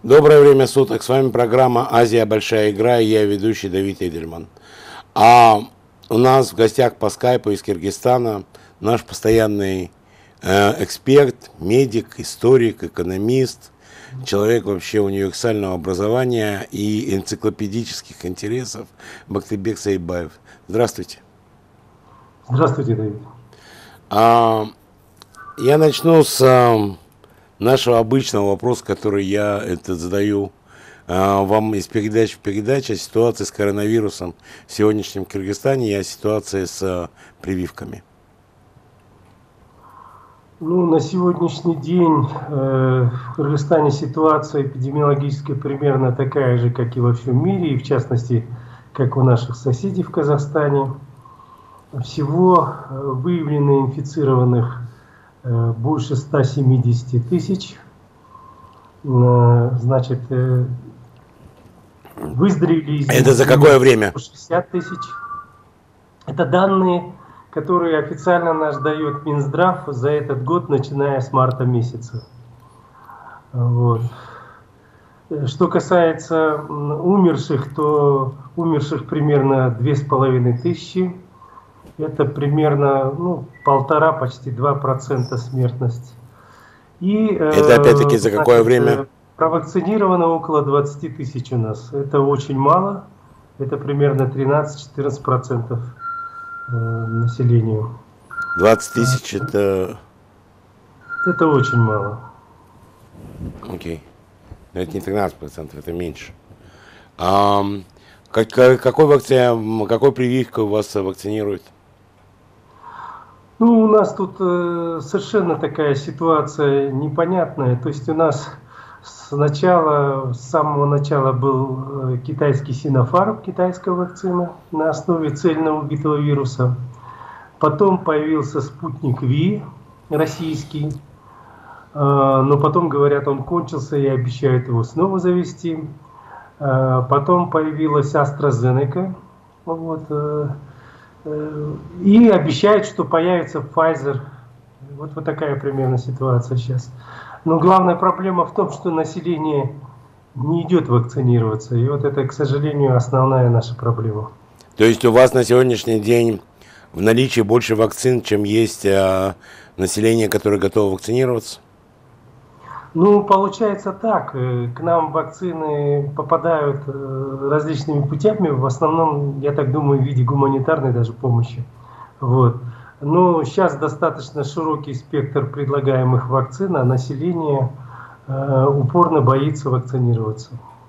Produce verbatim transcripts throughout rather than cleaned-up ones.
Доброе время суток. С вами программа «Азия. Большая игра» и я ведущий Давид Эдельман. А у нас в гостях по скайпу из Киргизстана наш постоянный э, эксперт, медик, историк, экономист, человек вообще универсального образования и энциклопедических интересов Бактыбек Саидбаев. Здравствуйте. Здравствуйте, Давид. А, я начну с а, нашего обычного вопроса, который я это задаю а, вам из передачи в передачу, о ситуации с коронавирусом в сегодняшнем Киргизстане и о ситуации с а, прививками. Ну, на сегодняшний день э, в Кыргызстане ситуация эпидемиологическая примерно такая же, как и во всем мире, и в частности, как у наших соседей в Казахстане. Всего э, выявлено инфицированных э, больше ста семидесяти тысяч. Э, значит, э, выздоровели из них Это за какое время? шестьдесят тысяч. Это данные, которые официально наш дает Минздрав за этот год, начиная с марта месяца. Вот. Что касается умерших, то умерших примерно две с половиной тысячи. Это примерно ну, полтора, почти два процента смертность. И, Это опять-таки за какое значит, время? Провакцинировано около двадцати тысяч у нас. Это очень мало. Это примерно тринадцать-четырнадцать процентов населению. двадцать тысяч это... Это очень мало. Окей. Но это не тринадцать процентов, это меньше. А, как, какой, вакци... какой прививкой вас вакцинируют? Ну, у нас тут э, совершенно такая ситуация непонятная. То есть у нас сначала, с самого начала был китайский Синофарм, китайская вакцина на основе цельного убитого вируса. Потом появился спутник Ви, российский. Э, но потом, говорят, он кончился и обещают его снова завести. Э, потом появилась AstraZeneca. Вот, э, И обещают, что появится Pfizer. Вот, вот такая примерно ситуация сейчас. Но главная проблема в том, что население не идет вакцинироваться. И вот это, к сожалению, основная наша проблема. То есть у вас на сегодняшний день в наличии больше вакцин, чем есть а, население, которое готово вакцинироваться? Ну, получается так. К нам вакцины попадают различными путями, в основном, я так думаю, в виде гуманитарной даже помощи. Вот. Но сейчас достаточно широкий спектр предлагаемых вакцин, а население э, упорно боится вакцинироваться.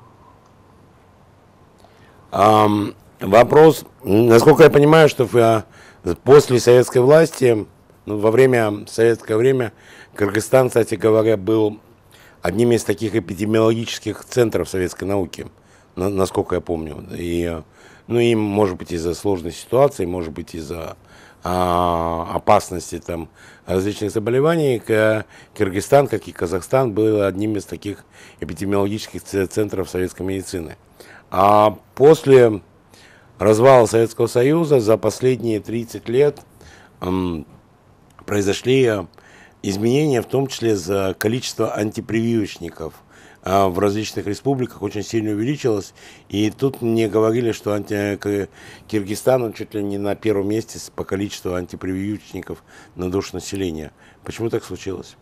Um, вопрос, насколько я понимаю, что в, после советской власти, ну, во время советское время, Кыргызстан, кстати говоря, был одним из таких эпидемиологических центров советской науки, на, насколько я помню. И, ну, и, может быть, из-за сложной ситуации, может быть, из-за а, опасности там, различных заболеваний, Кыргызстан, как и Казахстан, был одним из таких эпидемиологических центров советской медицины. А после развала Советского Союза за последние тридцать лет эм, произошли изменения, в том числе за количество антипрививочников а, в различных республиках очень сильно увеличилось. И тут мне говорили, что анти... Киргизстан он чуть ли не на первом месте по количеству антипрививочников на душу населения. Почему так случилось?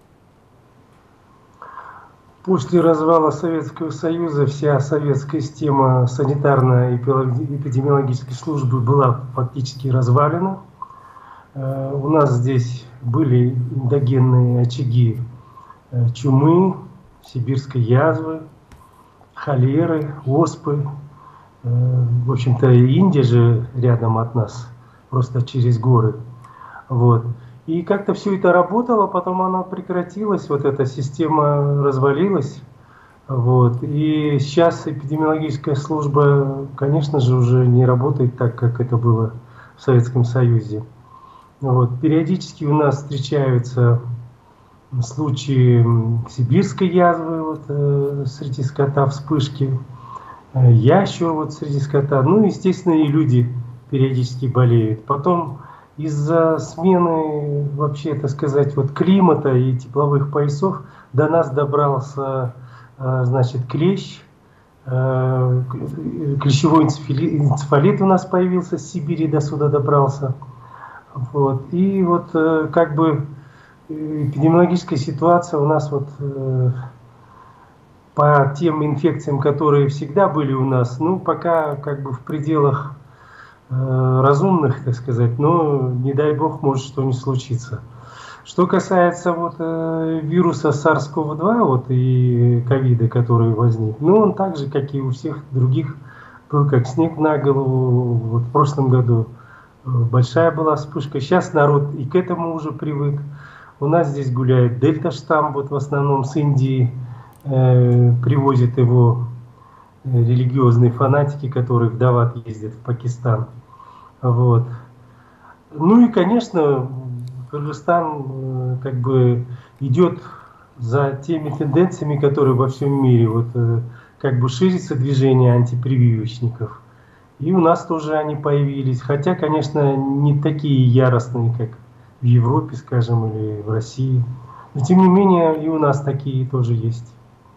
После развала Советского Союза вся советская система санитарно-эпидемиологической службы была фактически развалена. У нас здесь были эндогенные очаги чумы, сибирской язвы, холеры, оспы. В общем-то, Индия же рядом от нас, просто через горы. Вот. И как-то все это работало, потом она прекратилась, вот эта система развалилась. Вот. И сейчас эпидемиологическая служба, конечно же, уже не работает так, как это было в Советском Союзе. Вот. Периодически у нас встречаются случаи сибирской язвы вот, э, среди скота, вспышки, э, ящур вот, среди скота. Ну, естественно, и люди периодически болеют. Потом из-за смены, вообще, так сказать, вот, климата и тепловых поясов до нас добрался значит, клещ, клещевой энцефалит у нас появился с Сибири, до сюда добрался. Вот. И вот как бы эпидемиологическая ситуация у нас вот по тем инфекциям, которые всегда были у нас, ну, пока как бы в пределах э, разумных, так сказать, но, не дай бог, может что-нибудь случиться. Что касается вот э, вируса сарс ков два вот, и ковида, который возник, ну, он так же, как и у всех других, был как снег на голову. Вот в прошлом году э, большая была вспышка. Сейчас народ и к этому уже привык. У нас здесь гуляет дельта-штамм, вот в основном с Индии. Привозят его религиозные фанатики, которые в Дават ездят в Пакистан. Вот. Ну и, конечно, Кыргызстан как бы идет за теми тенденциями, которые во всем мире. Вот как бы ширится движение антипрививочников. И у нас тоже они появились. Хотя, конечно, не такие яростные, как в Европе, скажем, или в России. Но тем не менее и у нас такие тоже есть.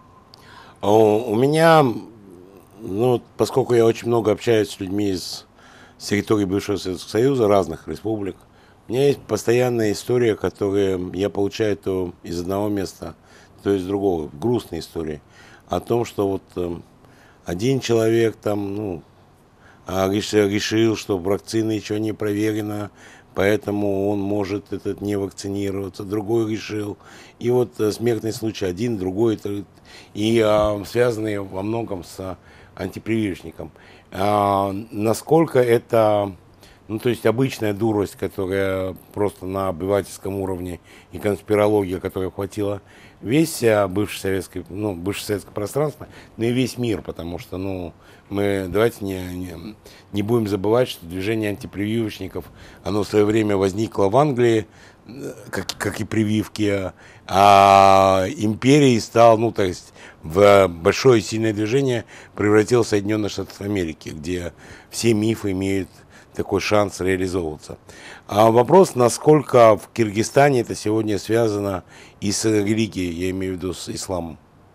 У меня, ну, поскольку я очень много общаюсь с людьми из с территории бывшего Советского Союза, разных республик, у меня есть постоянная история, которую я получаю то из одного места, то из другого. Грустные истории о том, что вот э, один человек там, ну, решил, решил, что вакцина еще не проверена, поэтому он может этот не вакцинироваться, другой решил. И вот э, смертный случай один, другой, и э, связанные во многом с антипрививочником. А, насколько это, ну, то есть обычная дурость, которая просто на обывательском уровне, и конспирология, которая охватила весь бывший советский, ну, бывшее советское пространство, но и весь мир, потому что, ну, мы давайте не, не, не будем забывать, что движение антипрививочников, оно в свое время возникло в Англии, как, как и прививки, а империей стал, ну, то есть в большое сильное движение превратил Соединенные Штаты Америки, где все мифы имеют такой шанс реализовываться. А вопрос, насколько в Киргизстане это сегодня связано и с религией, я имею в виду с исламом?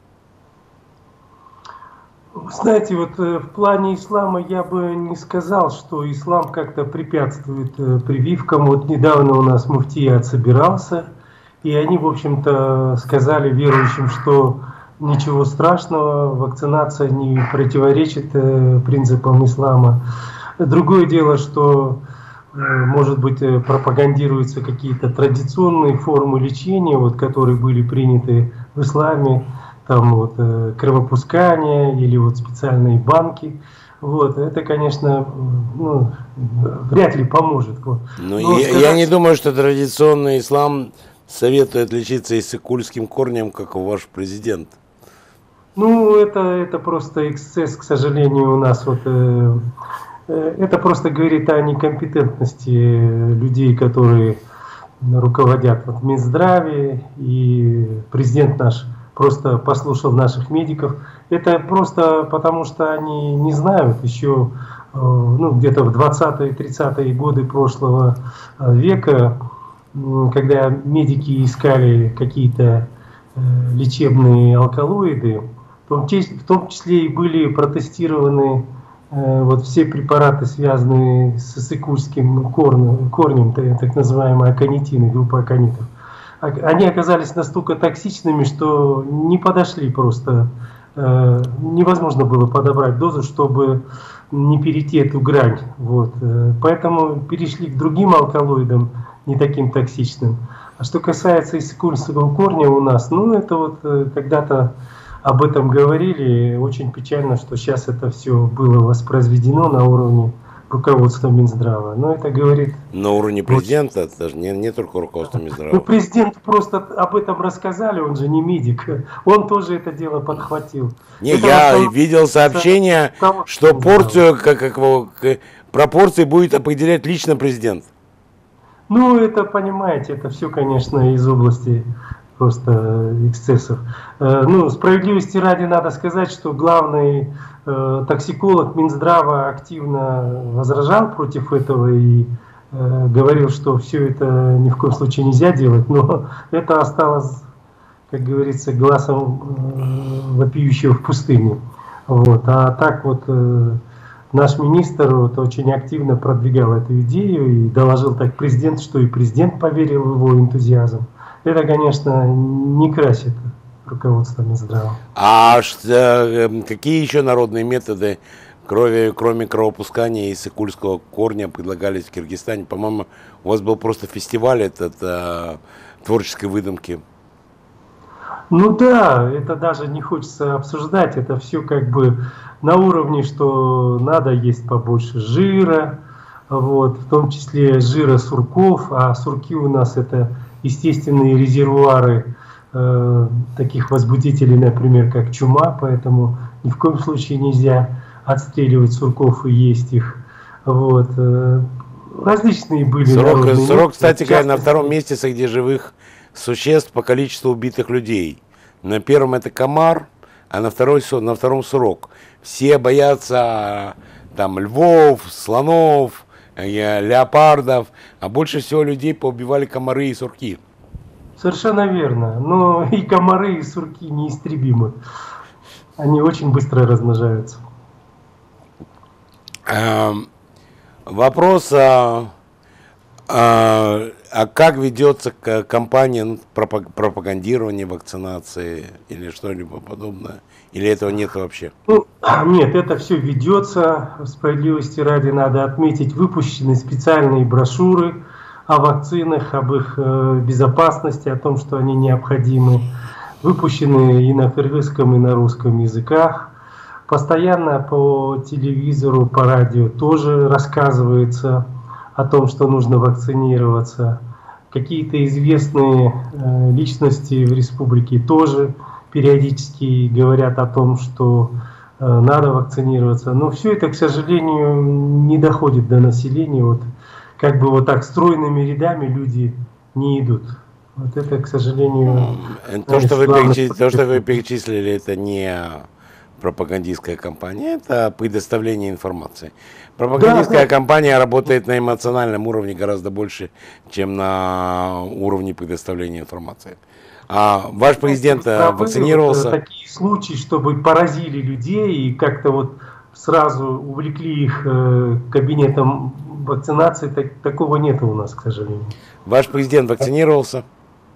Знаете, вот в плане ислама я бы не сказал, что ислам как-то препятствует прививкам. Вот недавно у нас муфтият собирался, и они, в общем-то, сказали верующим, что ничего страшного, вакцинация не противоречит принципам ислама. Другое дело, что, может быть, пропагандируются какие-то традиционные формы лечения, вот, которые были приняты в исламе, там вот кровопускание или вот специальные банки. Вот, это, конечно, ну, вряд ли поможет. Вот. Но Но я, сказать... я не думаю, что традиционный ислам советует лечиться иссыкульским корнем, как ваш президент. Ну, это, это просто эксцесс, к сожалению, у нас вот... Э, это просто говорит о некомпетентности людей, которые руководят вот, Минздраве, и президент наш просто послушал наших медиков. Это просто потому, что они не знают еще, ну, где-то в двадцатые-тридцатые годы прошлого века, когда медики искали какие-то лечебные алкалоиды, в том числе и были протестированы вот все препараты, связанные с иссыкульским корнем, корнем, так называемые аконитины, группа аконитов. Они оказались настолько токсичными, что не подошли просто. Невозможно было подобрать дозу, чтобы не перейти эту грань. Вот. Поэтому перешли к другим алкалоидам, не таким токсичным. А что касается иссыкульского корня у нас, ну это вот когда-то об этом говорили. Очень печально, что сейчас это все было воспроизведено на уровне руководства Минздрава. Но это говорит... На уровне президента, очень... даже не, не только руководства Минздрава. Ну, президент просто об этом рассказали, он же не медик. Он тоже это дело подхватил. Не, это я вот, видел сообщение, того, что, что порцию, как, как, как, пропорции будет определять лично президент. Ну, это, понимаете, это все, конечно, из области просто эксцессов. Ну, справедливости ради надо сказать, что главный э, токсиколог Минздрава активно возражал против этого и э, говорил, что все это ни в коем случае нельзя делать, но это осталось, как говорится, глазом вопиющего в пустыне. Вот. А так вот наш министр вот очень активно продвигал эту идею и доложил так президенту, что и президент поверил в его энтузиазм. Это, конечно, не красит руководство Минздрава. А какие еще народные методы, кроме, кроме кровопускания и сыкульского корня, предлагались в Киргизстане? По-моему, у вас был просто фестиваль этот а, творческой выдумки. Ну да, это даже не хочется обсуждать, это все как бы на уровне, что надо есть побольше жира, вот, в том числе жира сурков, а сурки у нас это естественные резервуары э, таких возбудителей, например, как чума, поэтому ни в коем случае нельзя отстреливать сурков и есть их. Вот. Различные были. Сурок, сурок, кстати говоря, на втором месте среди живых существ по количеству убитых людей. На первом это комар, а на, второй, на втором сурок. Все боятся там львов, слонов, леопардов, а больше всего людей поубивали комары и сурки. Совершенно верно. Но и комары, и сурки неистребимы. Они очень быстро размножаются. Эм, вопрос, а, а, а как ведется кампания пропагандирования вакцинации или что-либо подобное? Или этого нет вообще? Ну, нет, это все ведется. Справедливости ради надо отметить, выпущены специальные брошюры о вакцинах, об их безопасности, о том, что они необходимы. Выпущены и на кыргызском, и на русском языках. Постоянно по телевизору, по радио тоже рассказывается о том, что нужно вакцинироваться. Какие-то известные личности в республике тоже периодически говорят о том, что надо вакцинироваться. Но все это, к сожалению, не доходит до населения. Вот как бы вот так стройными рядами люди не идут. Вот это, к сожалению... То, что вы перечислили, то, что вы перечислили, это не пропагандистская кампания, это предоставление информации. Пропагандистская да, да. кампания работает на эмоциональном уровне гораздо больше, чем на уровне предоставления информации. А ваш президент вакцинировался? Вот, такие случаи, чтобы поразили людей и как-то вот сразу увлекли их э, кабинетом вакцинации, так, такого нет у нас, к сожалению. Ваш президент вакцинировался?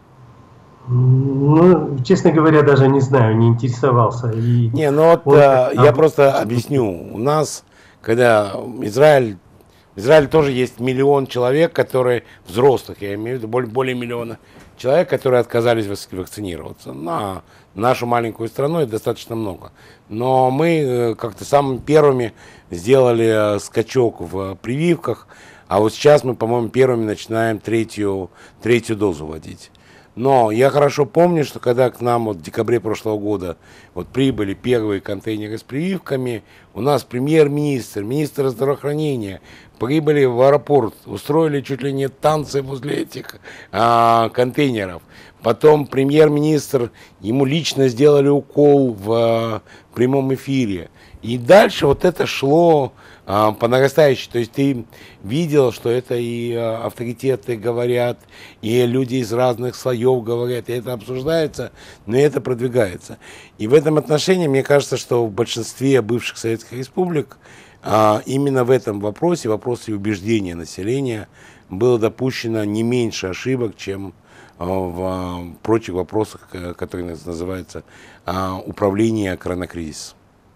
Ну, честно говоря, даже не знаю, не интересовался. И не, ну вот он, а, я просто объясню. У нас, когда Израиль, в Израиле тоже есть миллион человек, которые, взрослых, я имею в виду, более, более миллиона человек, которые отказались вакцинироваться. На нашу маленькую страну это достаточно много. Но мы как-то самыми первыми сделали скачок в прививках, а вот сейчас мы, по-моему, первыми начинаем третью, третью дозу вводить. Но я хорошо помню, что когда к нам вот в декабре прошлого года вот прибыли первые контейнеры с прививками, у нас премьер-министр, министр здравоохранения прибыли в аэропорт, устроили чуть ли не танцы возле этих а, контейнеров. Потом премьер-министр, ему лично сделали укол в а, прямом эфире. И дальше вот это шло а, по нарастающей. То есть ты видел, что это и а, авторитеты говорят, и люди из разных слоев говорят, и это обсуждается, но это продвигается. И в этом отношении, мне кажется, что в большинстве бывших советских республик а, именно в этом вопросе, вопросе убеждения населения, было допущено не меньше ошибок, чем а, в а, прочих вопросах, которые называются а, управление коронакризисом.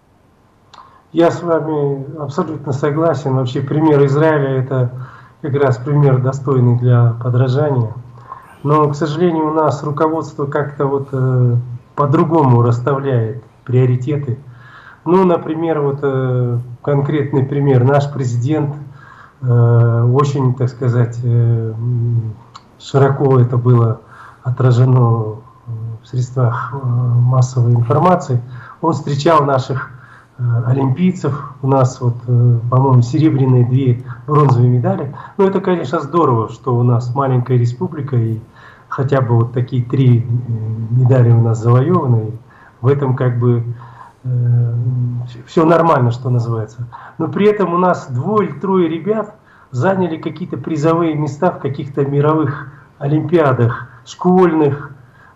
Я с вами абсолютно согласен. Вообще пример Израиля – это как раз пример достойный для подражания. Но, к сожалению, у нас руководство как-то вот э, по-другому расставляет приоритеты. Ну, например, вот э, конкретный пример. Наш президент э, очень, так сказать, э, широко это было отражено в средствах э, массовой информации. Он встречал наших олимпийцев. У нас, вот, по-моему, серебряные, две бронзовые медали. Ну, это, конечно, здорово, что у нас маленькая республика, и хотя бы вот такие три медали у нас завоеваны. В этом как бы э, все нормально, что называется. Но при этом у нас двое или трое ребят заняли какие-то призовые места в каких-то мировых олимпиадах, школьных,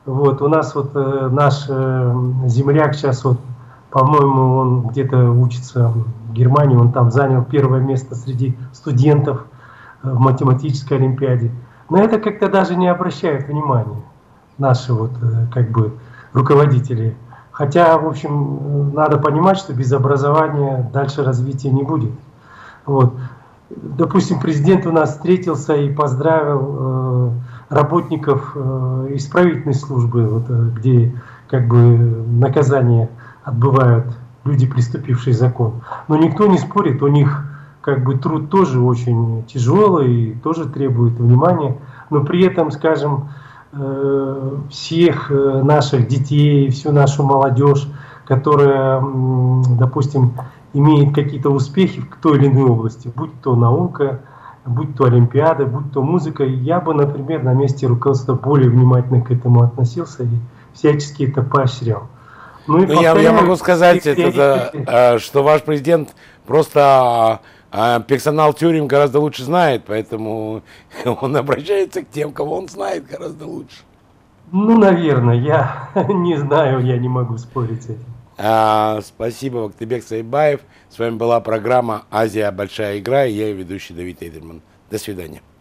Вот, у нас вот э, наш э, земляк сейчас вот, по-моему, он где-то учится в Германии, он там занял первое место среди студентов э, в математической олимпиаде. На это как-то даже не обращают внимания наши вот э, как бы руководители. Хотя, в общем, надо понимать, что без образования дальше развития не будет. Вот. Допустим, президент у нас встретился и поздравил э, работников э, исправительной службы, вот, э, где как бы наказание отбывают люди, приступившие закон. Но никто не спорит, у них как бы труд тоже очень тяжелый и тоже требует внимания. Но при этом, скажем, э, всех наших детей, всю нашу молодежь, которая, допустим, имеет какие-то успехи в той или иной области, будь то наука, будь то олимпиада, будь то музыка, я бы, например, на месте руководства более внимательно к этому относился и всячески это поощрял. Ну, и я, я могу сказать, это, да, что ваш президент просто персонал тюрем гораздо лучше знает, поэтому он обращается к тем, кого он знает гораздо лучше. Ну, наверное, я не знаю, я не могу спорить с этим. А, спасибо, Вактыбек Сайбаев. С вами была программа «Азия. Большая игра» и я, ведущий Давид Эйдельман. До свидания.